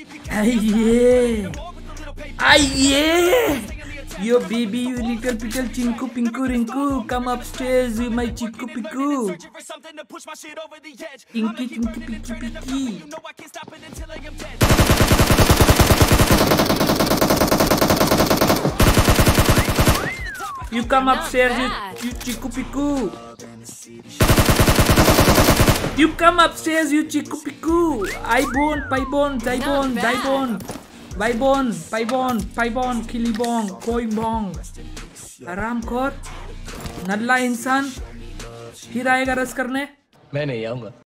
Aye. Yo baby, you little pickle chinku pinku rinku, come upstairs, you my chiku piku. Inky chinky picky picky. You come upstairs, you chiku piku. You come upstairs, you chiku piku. Ibon, paibon, daibon, daibon. Baibon, paibon, paibon, kilibong, कोइबोंग, आराम खोर, नल्ला इंसान, फिर आएगा रस करने? मैं नहीं आऊंगा।